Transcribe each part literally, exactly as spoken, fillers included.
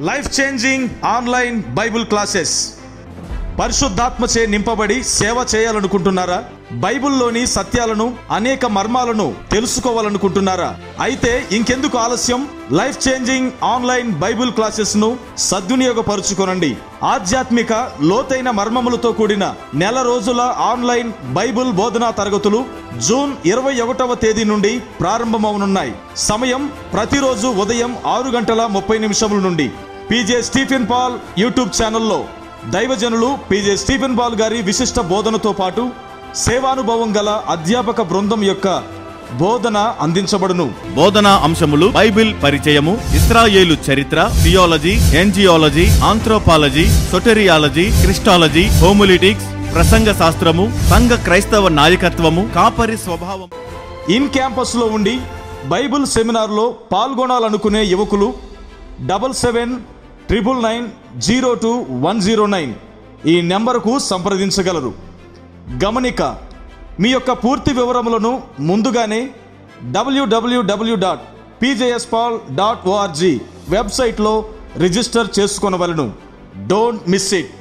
Life changing online bible classes. పరిశుద్ధాత్మచే నింపబడి సేవ చేయాలనుకుంటున్నారా? బైబుల్లోని సత్యాలను, అనేక మర్మాలను తెలుసుకోవాలనుకుంటున్నారా? అయితే ఇంకెందుకు ఆలస్యం? Life changing online bible classes ను సద్వినియోగపరుచుకోనండి. ఆధ్యాత్మిక లోతైన మర్మములతో కూడిన నెల రోజుల ఆన్లైన్ బైబుల్ బోధనా తరగతులు జూన్ ఇరవై ఒకటవ తేదీ నుండి ప్రారంభమవనున్నాయి. సమయం ప్రతిరోజు ఉదయం ఆరు గంటల ముప్పై నిమిషముల నుండి పీజే స్టీఫెన్ పాల్ యూట్యూబ్ ఛానల్లో దైవజనులు పీజే స్టీఫెన్ పాల్ గారి విశిష్ట బోధనతో పాటు సేవానుభవం గల అధ్యాపక బృందం యొక్క బోధన అందించబడును. బోధనా అంశములు: బైబిల్ పరిచయము, ఇశ్రాయేలు చరిత్ర, theology, angelology, anthropology, soteriology, Christology, homiletics, ప్రసంగ శాస్త్రము, సంఘ క్రైస్తవ నాయకత్వము, కాపరి స్వభావం. ఇన్ క్యాంపస్ లో ఉండి బైబిల్ సెమినార్ లో పాల్గొనాలనుకునే యువకులు double seven triple nine zero two one zero nine ఈ నెంబర్కు సంప్రదించగలరు. గమనిక: మీ యొక్క పూర్తి వివరములను ముందుగానే డబ్ల్యూడబ్ల్యూడబ్ల్యూ డాట్ పీజేఎస్పాల్ డాట్ ఓఆర్జీ వెబ్సైట్లో రిజిస్టర్ చేసుకొనవలెను. Don't miss it.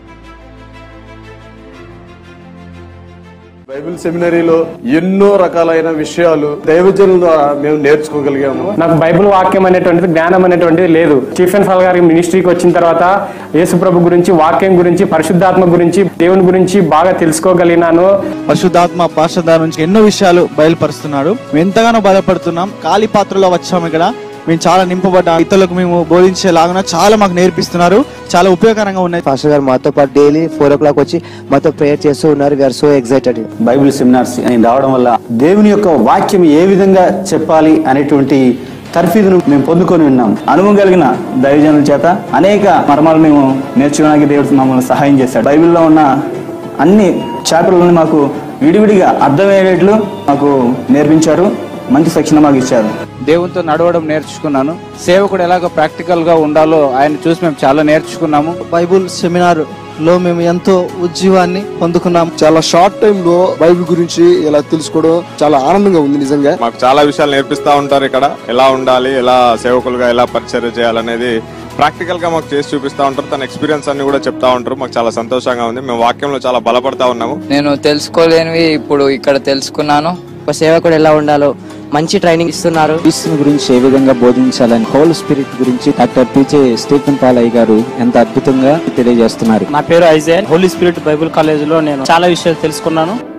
బైబిల్ సెమినరీలో ఎన్నో రకాలైన విషయాలు దైవజనుల ద్వారా మేము నేర్చుకోగలిగాము. నాకు బైబిల్ వాక్యం అనేటువంటిది, జ్ఞానం అనేటువంటిది లేదు. స్టీఫెన్ పాల్ గారి మినిస్ట్రీకి వచ్చిన తర్వాత యేసు ప్రభు గురించి, వాక్యం గురించి, పరిశుద్ధాత్మ గురించి, దేవుని గురించి బాగా తెలుసుకోగలిగినాను. పరిశుద్ధాత్మ పాఠశాల నుంచి ఎన్నో విషయాలు బయలుపరుస్తున్నాడు. మేము ఎంతగానో బాధపడుతున్నాం. ఖాళీ పాత్రలో వచ్చాము. ఇక్కడ మేము చాలా నింపబడ్డా, ఇతరులకు మేము బోధించేలాగా చాలా మాకు నేర్పిస్తున్నారు. చాలా ఉపయోగకరంగా ఉన్నాయి. పాస్టర్ గారు మాతో పాటు డైలీ ఫోర్ ఓ క్లాక్ వచ్చి మాతో ప్రేయర్ చేస్తూ ఉన్నారు. We're so excited. Bible seminars రావడం వల్ల దేవుని యొక్క వాక్యం ఏ విధంగా చెప్పాలి అనేటువంటి తర్ఫీదును మేము పొందుకొని ఉన్నాం. అనుభవం కలిగిన దైవజనుల చేత అనేక మర్మాలు మేము నేర్చుకోవడానికి దేవుడు మమ్మల్ని సహాయం చేశాడు. బైబిల్లో ఉన్న అన్ని చాప్టర్లను మాకు విడివిడిగా అర్థమయ్యేట్లు మాకు నేర్పించారు. మంచి శిక్షణ మాకు ఇచ్చారు. దేవునితో నడవడం నేర్చుకున్నాను. సేవకుడు ఎలాగో ప్రాక్టికల్ గా ఉండాలో ఆయన చూసి మేము చాలా నేర్చుకున్నాము. బైబుల్ సెమినార్ లో మేము ఎంతో ఉజ్జీవాన్ని పొందుకున్నాము. చాలా షార్ట్ టైం లో బైబిల్ గురించి ఇలా తెలుసుకోవడం చాలా ఆనందంగా ఉంది. నిజంగా మాకు చాలా విషయాలు నేర్పిస్తా ఉంటారు. ఇక్కడ ఎలా ఉండాలి, ఎలా సేవకులుగా ఎలా పరిచర్య చేయాలనేది ప్రాక్టికల్ గా మాకు చేసి చూపిస్తా ఉంటారు. తన ఎక్స్పీరియన్స్ అన్ని కూడా చెప్తా ఉంటారు. మాకు చాలా సంతోషంగా ఉంది. మేము వాక్యంలో చాలా బలపడతా ఉన్నాము. నేను తెలుసుకోలేనివి ఇప్పుడు ఇక్కడ తెలుసుకున్నాను. ఒక సేవకుడు ఎలా ఉండాలో మంచి ట్రైనింగ్ ఇస్తున్నారు. క్రీస్తుని గురించి ఏ విధంగా బోధించాలని, హోల్ స్పిరిట్ గురించి doctor PJ Stephen Paul garu ఎంత అద్భుతంగా తెలియజేస్తున్నారు. నా పేరు ఐజాయల్. హోలీ స్పిరిట్ బైబిల్ కాలేజ్ లో నేను చాలా విషయాలు తెలుసుకున్నాను.